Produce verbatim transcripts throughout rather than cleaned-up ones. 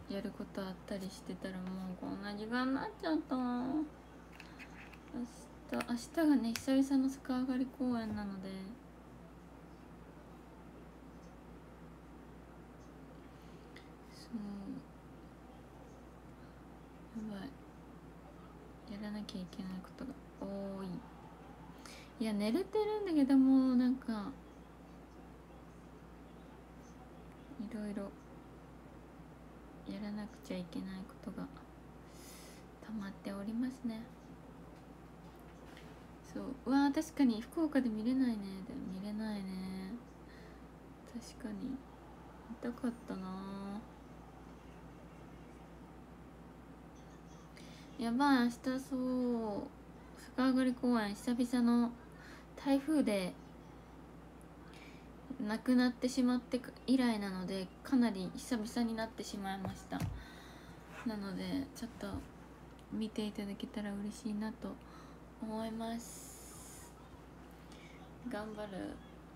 やることあったりしてたらもうこんな時間になっちゃったな。明日明日がね久々の逆上がり公演なので、そうやばい、やらなきゃいけないことが多い。いや寝れてるんだけども、なんかいろいろやらなくちゃいけないことが溜まっておりますね。そう、うわー確かに福岡で見れないね。でも見れないね、確かに見たかったな。やばい、明日そう逆上がり公演久々の台風で亡くなってしまって以来なので、かなり久々になってしまいました。なのでちょっと見ていただけたら嬉しいなと思います。頑張る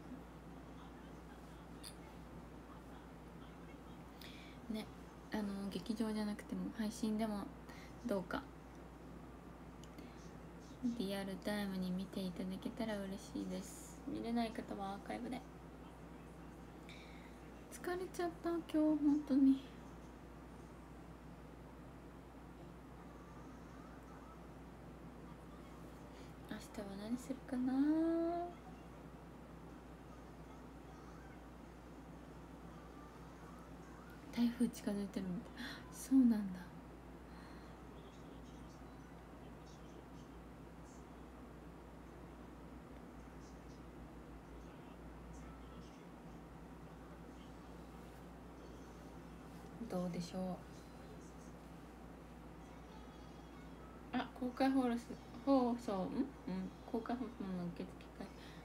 ね。あの劇場じゃなくても配信でもどうかリアルタイムに見ていただけたら嬉しいです。見れない方はアーカイブで。疲れちゃった今日本当に。明日は何するかな。台風近づいてるみたい。そうなんだ。どうでしょう。あ、公開放送放送んうん公開放送の受付会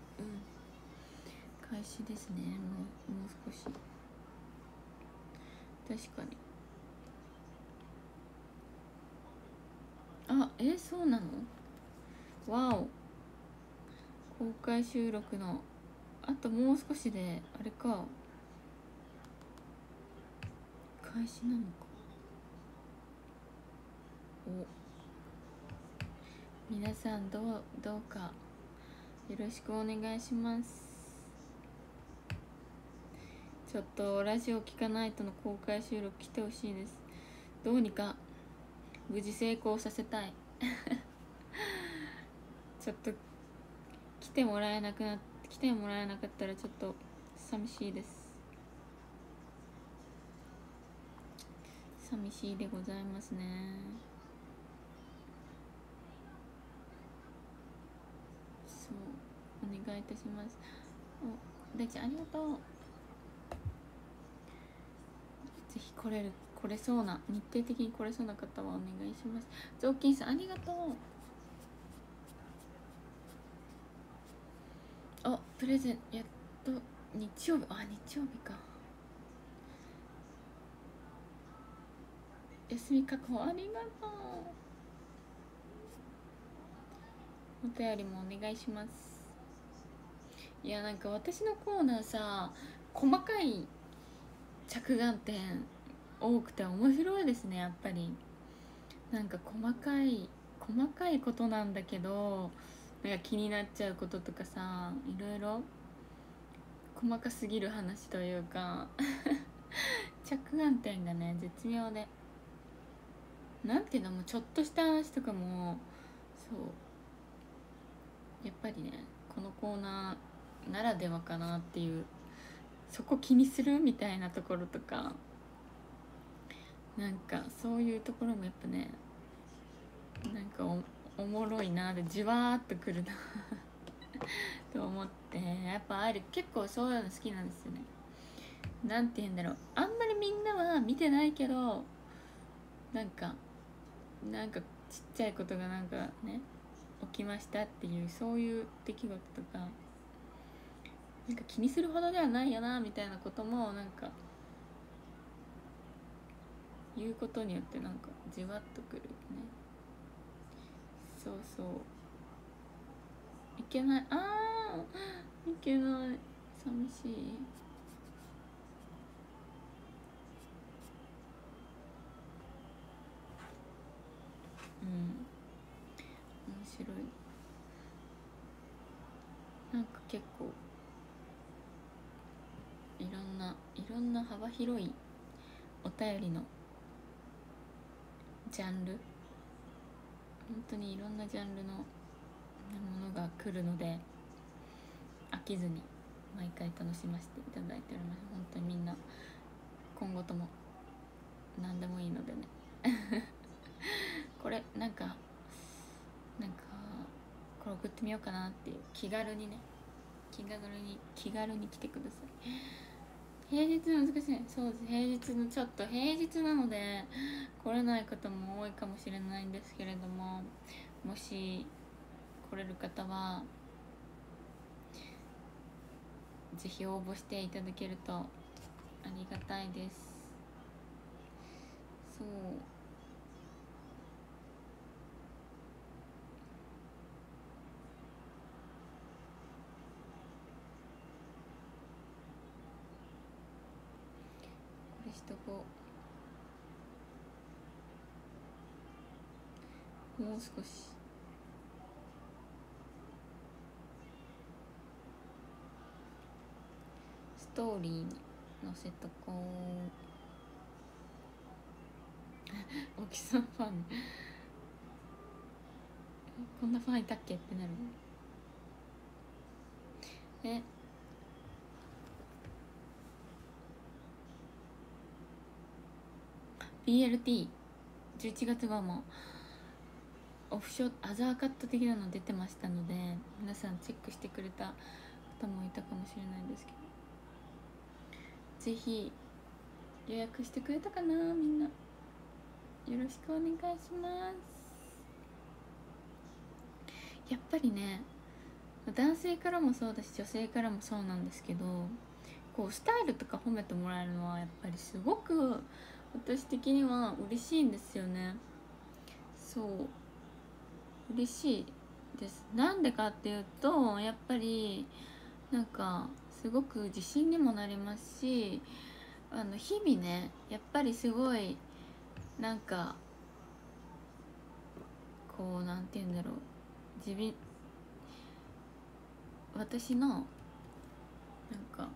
うん開始ですね。もうもう少し。確かに。あ、えそうなの。わお、公開収録のあともう少しであれか開始なのか。お、皆さんどうどうかよろしくお願いします。ちょっとラジオ聞かないとの公開収録来てほしいです。どうにか無事成功させたいちょっと来てもらえなくなって来てもらえなかったらちょっと寂しいです。寂しいでございますね。そうお願いいたします。お、大ちゃんありがとう。ぜひ来れる来れそうな日程的に来れそうな方はお願いします。雑巾さんありがとう。あ、プレゼンやっと日曜日。あ、日曜日か。休み確保ありがとう。お便りもお願いします。いやなんか私のコーナーさ細かい着眼点多くて面白いですね。やっぱりなんか細かい細かいことなんだけど、なんか気になっちゃうこととかさ、いろいろ細かすぎる話というか着眼点がね絶妙で、なんていうのもちょっとした話とかもそうやっぱりねこのコーナーならではかなっていう、そこ気にするみたいなところとか、なんかそういうところもやっぱねなんか お, おもろいなでじわーっとくるなと思って、やっぱあれ結構そういうの好きなんですよね。なんて言うんだろう、あんまりみんなは見てないけどなんかなんかちっちゃいことがなんかね起きましたっていう、そういう出来事とかなんか気にするほどではないよなみたいなこともなんか言うことによってなんかじわっとくるね。そうそう、いけない、あーいけない、寂しい。 結構いろんないろんな幅広いお便りのジャンル、本当にいろんなジャンルのものが来るので飽きずに毎回楽しませていただいております。本当にみんな今後とも何でもいいのでねこれなんかなんかこれ送ってみようかなっていう気軽にね気軽に気軽に来てください。平日難しい。そうです、平日のちょっと平日なので来れない方も多いかもしれないんですけれども、もし来れる方はぜひ応募していただけるとありがたいです。そうこれしとこう。もう少しストーリーに載せとこう大木さんファンこんなファンいたっけってなる。えビーエルティーじゅういちがつ号もオフショアザーカット的なの出てましたので、皆さんチェックしてくれた方もいたかもしれないんですけど、ぜひ予約してくれたかな。みんなよろしくお願いします。やっぱりね男性からもそうだし女性からもそうなんですけど、こうスタイルとか褒めてもらえるのはやっぱりすごく私的には嬉しいんですよね。そう嬉しいです。なんでかっていうとやっぱりなんかすごく自信にもなりますし、あの日々ねやっぱりすごいなんかこうなんて言うんだろう、自分私のなんか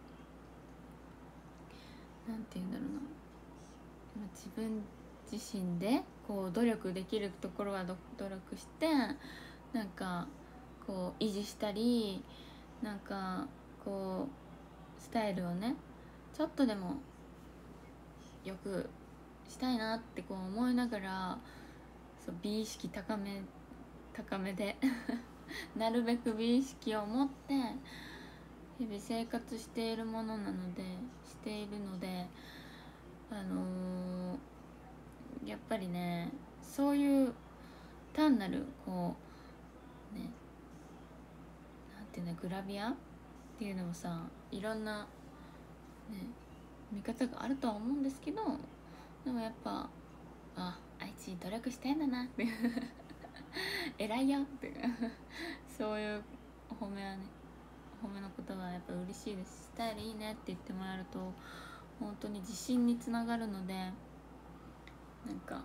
なんて言うんだろうな、自分自身でこう努力できるところは努力してなんかこう維持したり、なんかこうスタイルをねちょっとでもよくしたいなってこう思いながら、そう美意識高め高めでなるべく美意識を持って日々生活しているものなのでしているのであのー、やっぱりねそういう単なるこうねなんていうのグラビアっていうのもさいろんなね見方があるとは思うんですけど、でもやっぱああいつ努力してんだなって偉いよってそういう褒めはね褒めのことはやっぱ嬉しいです。スタイルいいねって言ってもらえると本当に自信につながるので、なんか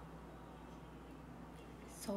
そう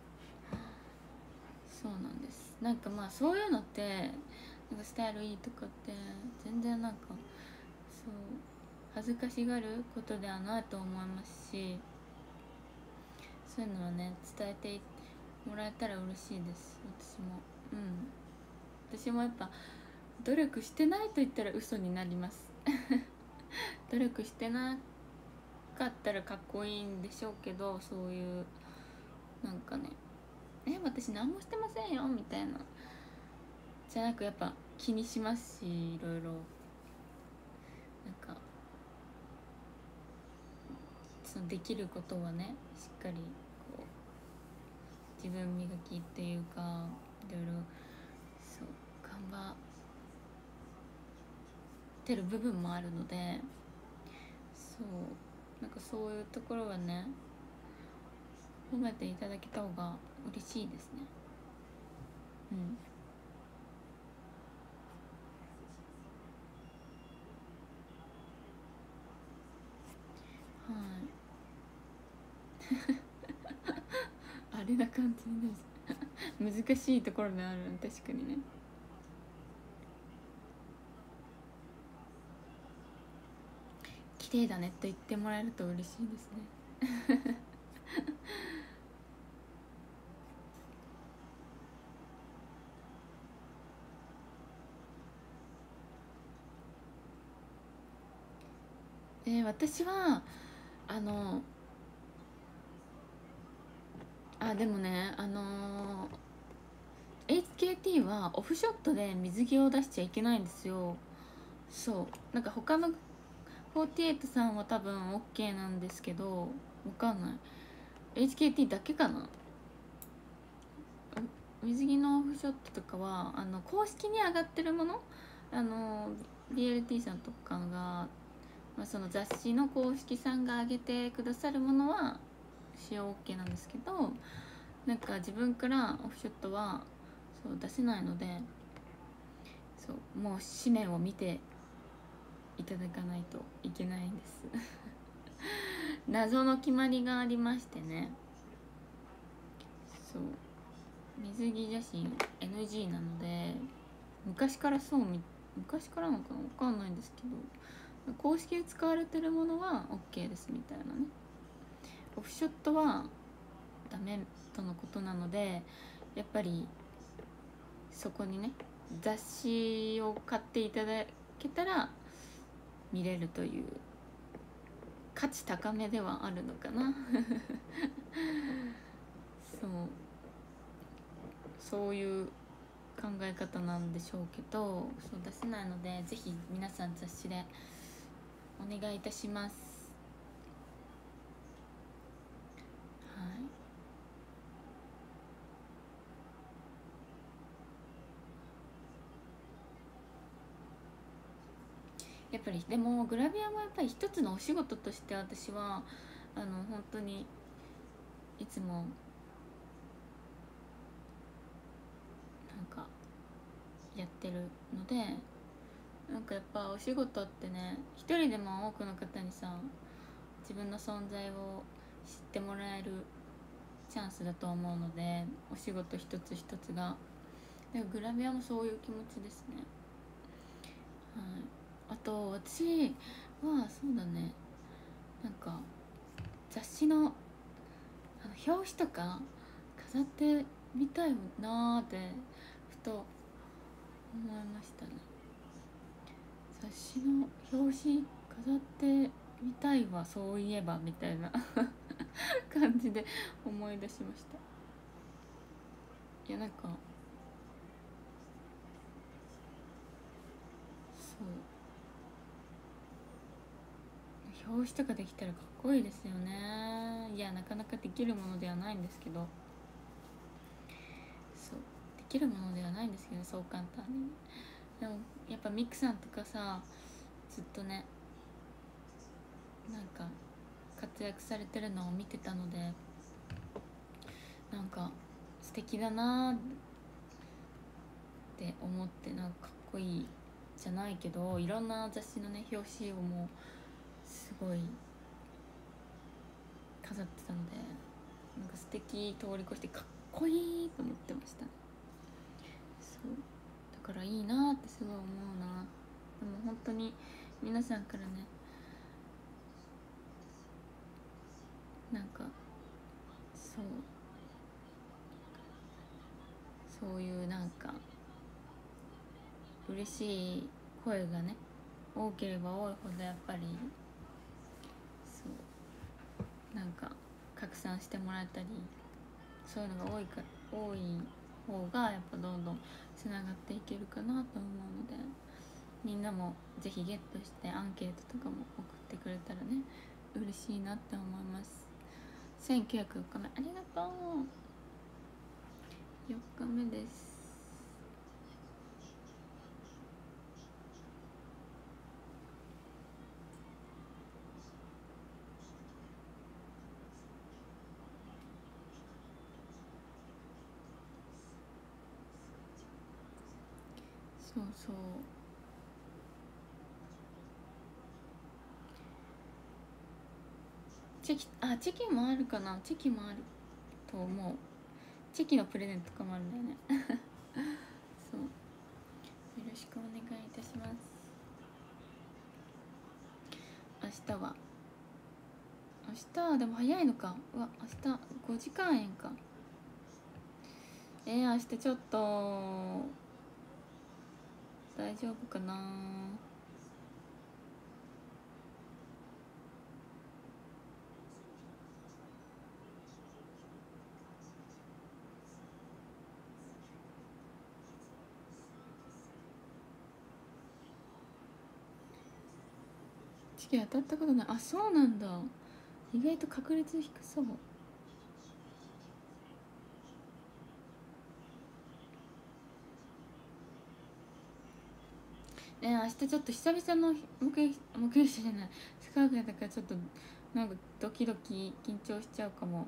そうなんです。なんかまあそういうのってなんかスタイルいいとかって全然なんかそう恥ずかしがることではないと思いますし、そういうのはね伝えてもらえたら嬉しいです。私もうん私もやっぱ努力してないと言ったら嘘になります努力してなかったらかっこいいんでしょうけど、そういうなんかねえ私何もしてませんよみたいなじゃなくやっぱ気にしますし、いろいろなんかそのできることはねしっかりこう自分磨きっていうかいろいろそう頑張ってる部分もあるので、そうなんかそういうところはね褒めていただけた方が嬉しいですね。うんはいあれな感じです難しいところである確かにね。 綺麗だねと言ってもらえると嬉しいですねえー、私はあのあでもねあのー、エイチケーティー はオフショットで水着を出しちゃいけないんですよ。そうなんか他のフォーティエイトさんは多分 OK なんですけど、わかんない エイチケーティー だけかな。水着のオフショットとかはあの公式に上がってるもの、あの ビーエルティー さんとかが、まあ、その雑誌の公式さんが上げてくださるものは使用 OK なんですけど、なんか自分からオフショットはそう出せないので、そうもう紙面を見ていただかないといけないんです謎の決まりがありましてね。そう水着写真 エヌジー なので、昔からそう昔からなのかな分かんないんですけど、公式で使われてるものは OK ですみたいなね。オフショットはダメとのことなので、やっぱりそこにね雑誌を買っていただけたら見れるという価値高めではあるのかなそうそういう考え方なんでしょうけど、そう出せないので、ぜひ皆さん雑誌でお願いいたします。はい。やっぱりでもグラビアもやっぱり一つのお仕事として私はあの本当にいつもなんかやってるので、なんかやっぱお仕事ってね、一人でも多くの方にさ自分の存在を知ってもらえるチャンスだと思うので、お仕事一つ一つがでグラビアもそういう気持ちですね。はい。あと私はそうだね、なんか雑誌のあの表紙とか飾ってみたいなーってふと思いましたね。雑誌の表紙飾ってみたいわそういえばみたいな感じで思い出しました。いやなんかそう表紙とかできたらかっこいいですよね。いやなかなかできるものではないんですけど、そうできるものではないんですけど、そう簡単に。でもやっぱミクさんとかさずっとねなんか活躍されてるのを見てたので、なんか素敵だなって思って、なんかかっこいいじゃないけど、いろんな雑誌のね表紙をもうすごい飾ってたので、なんか素敵通り越してかっこいいと思ってましたね。そうだからいいなってすごい思うな。でも本当に皆さんからねなんかそうそういうなんか嬉しい声がね多ければ多いほどやっぱりそうなんか拡散してもらえたり、そういうのが多いか多い方がやっぱどんどんつながっていけるかなと思うので、みんなもぜひゲットしてアンケートとかも送ってくれたらね嬉しいなって思います。せんきゅうひゃくよっかめありがとう。よっかめです。そうそうチェキ、あチェキもあるかな、チェキもあると思う。チェキのプレゼントとかもあるんだよねそうよろしくお願いいたします。あ明日は明日はでも早いのか。うわ明日ごじかんえんか。えー、明日ちょっと大丈夫かな。チケ当たったことない。あ、そうなんだ。意外と確率低そう。ね、明日ちょっと久々の目撃目撃者じゃないスカーフだからちょっとなんかドキドキ緊張しちゃうかも。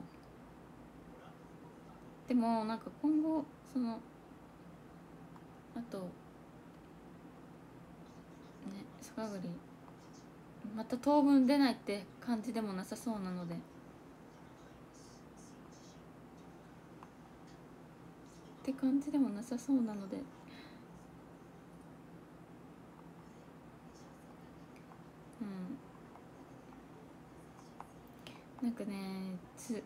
でもなんか今後そのあとねスカグリまた当分出ないって感じでもなさそうなので、って感じでもなさそうなので、うんなんかねつ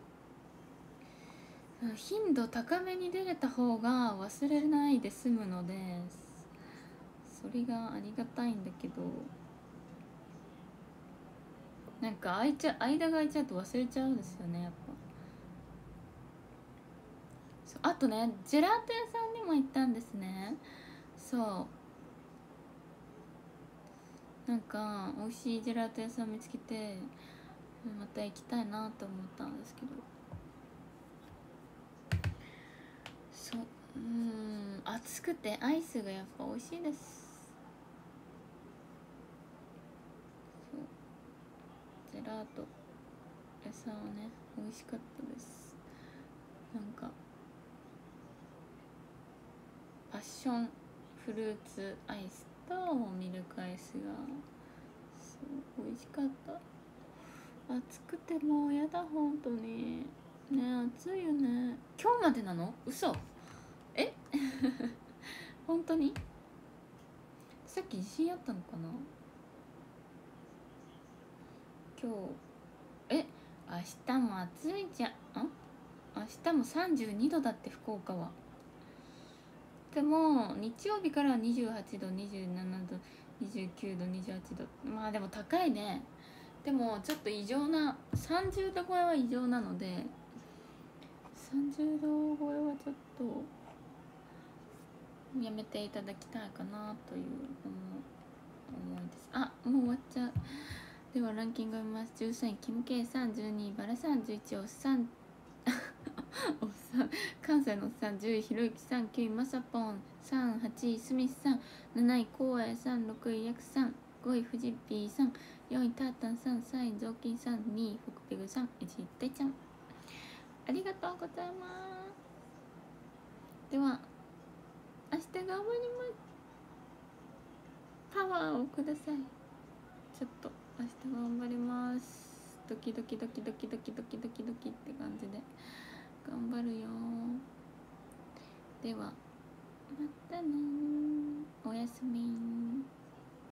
頻度高めに出れた方が忘れないで済むので、それがありがたいんだけど、なんか空いちゃ間が空いちゃうと忘れちゃうんですよねやっぱ。あとねジェラート屋さんにも行ったんですね。そうなんか美味しいジェラート屋さん見つけてまた行きたいなと思ったんですけど、そううん暑くてアイスがやっぱ美味しいです。そうジェラート屋さんはね美味しかったです。なんかパッションフルーツアイスとミルクアイスがそう美味しかった。暑くてもうやだ本当にね。暑いよね。今日までなの？嘘。え本当にさっき地震あったのかな。今日え明日も暑いじゃん。明日もさんじゅうにどだって福岡は。でも日曜日からはにじゅうはちどにじゅうななどにじゅうきゅうどにじゅうはちど、まあでも高いね。でもちょっと異常なさんじゅうど超えは異常なので、さんじゅうど超えはちょっとやめていただきたいかなという思いです。あもう終わっちゃう。ではランキング読みます。じゅうさんいキムケイさん、じゅうにいバラさん、じゅういちおっさんおっさん関西のおっさん、じゅういひろゆきさん、きゅういまさぽんさん、はちいスミスさん、なないこうえさん、ろくいやくさん、ごいフジッピーさん、よんいタータンさん、さんいぞうきんさん、にいフクペグさん、いちいてちゃん、ありがとうございます。では明日頑張ります。パワーをください。ちょっと明日頑張ります。ドキドキドキドキドキドキドキドキって感じで頑張るよ。ではまたね、おやすみ。